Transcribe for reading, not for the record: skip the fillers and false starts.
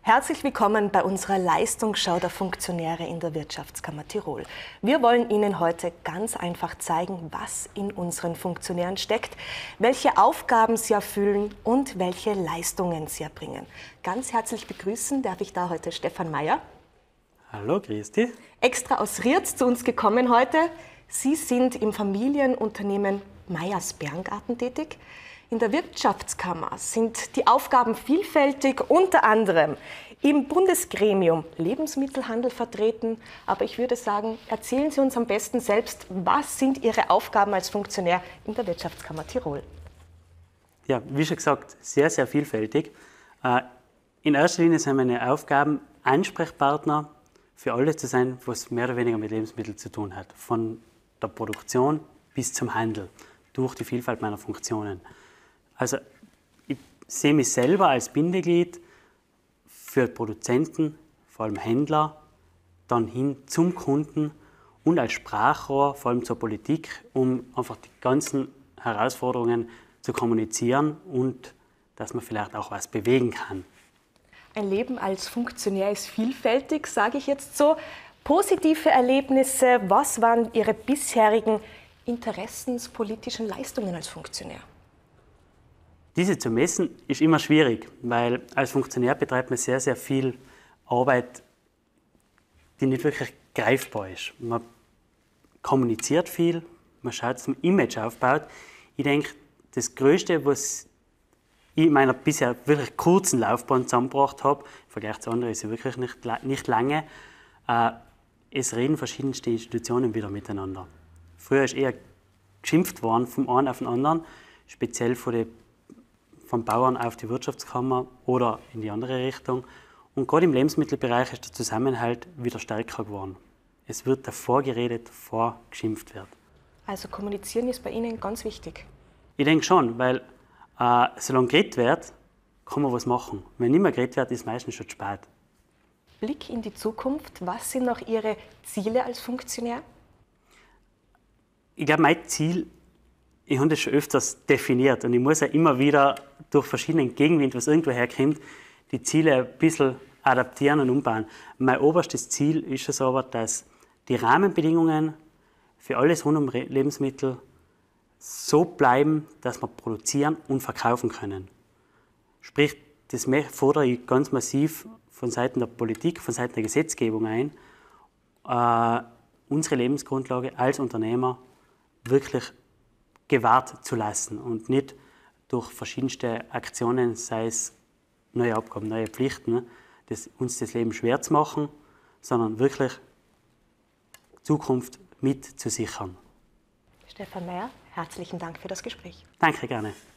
Herzlich willkommen bei unserer Leistungsschau der Funktionäre in der Wirtschaftskammer Tirol. Wir wollen Ihnen heute ganz einfach zeigen, was in unseren Funktionären steckt, welche Aufgaben sie erfüllen und welche Leistungen sie erbringen. Ganz herzlich begrüßen darf ich da heute Stefan Meyer. Hallo, grüß dich. Extra aus Rietz zu uns gekommen heute. Sie sind im Familienunternehmen Meyers Bärengarten tätig. In der Wirtschaftskammer sind die Aufgaben vielfältig, unter anderem im Bundesgremium Lebensmittelhandel vertreten. Aber ich würde sagen, erzählen Sie uns am besten selbst, was sind Ihre Aufgaben als Funktionär in der Wirtschaftskammer Tirol? Ja, wie schon gesagt, sehr, sehr vielfältig. In erster Linie sind meine Aufgaben, Ansprechpartner für alles zu sein, was mehr oder weniger mit Lebensmitteln zu tun hat. Von der Produktion bis zum Handel, durch die Vielfalt meiner Funktionen. Also ich sehe mich selber als Bindeglied für Produzenten, vor allem Händler, dann hin zum Kunden und als Sprachrohr, vor allem zur Politik, um einfach die ganzen Herausforderungen zu kommunizieren und dass man vielleicht auch was bewegen kann. Ein Leben als Funktionär ist vielfältig, sage ich jetzt so. Positive Erlebnisse, was waren Ihre bisherigen interessenspolitischen Leistungen als Funktionär? Diese zu messen ist immer schwierig, weil als Funktionär betreibt man sehr, sehr viel Arbeit, die nicht wirklich greifbar ist. Man kommuniziert viel, man schaut, dass man Image aufbaut. Ich denke, das Größte, was ich in meiner bisher wirklich kurzen Laufbahn zusammengebracht habe, im Vergleich zu anderen ist es wirklich nicht lange, es reden verschiedenste Institutionen wieder miteinander. Früher ist eher geschimpft worden vom einen auf den anderen, speziell vom Bauern auf die Wirtschaftskammer oder in die andere Richtung. Und gerade im Lebensmittelbereich ist der Zusammenhalt wieder stärker geworden. Es wird davor geredet, bevor geschimpft wird. Also kommunizieren ist bei Ihnen ganz wichtig. Ich denke schon, weil solange geredet wird, kann man was machen. Wenn nicht mehr geredet wird, ist es meistens schon zu spät. Blick in die Zukunft. Was sind noch Ihre Ziele als Funktionär? Ich glaube, mein Ziel, ich habe das schon öfters definiert und ich muss ja immer wieder durch verschiedenen Gegenwind, was irgendwo herkommt, die Ziele ein bisschen adaptieren und umbauen. Mein oberstes Ziel ist es aber, dass die Rahmenbedingungen für alles rund um Lebensmittel so bleiben, dass wir produzieren und verkaufen können. Sprich, das fordere ich ganz massiv von Seiten der Politik, von Seiten der Gesetzgebung ein, unsere Lebensgrundlage als Unternehmer wirklich gewahrt zu lassen und nicht durch verschiedenste Aktionen, sei es neue Abgaben, neue Pflichten, uns das Leben schwer zu machen, sondern wirklich Zukunft mit zu sichern. Stefan Meyer, herzlichen Dank für das Gespräch. Danke, gerne.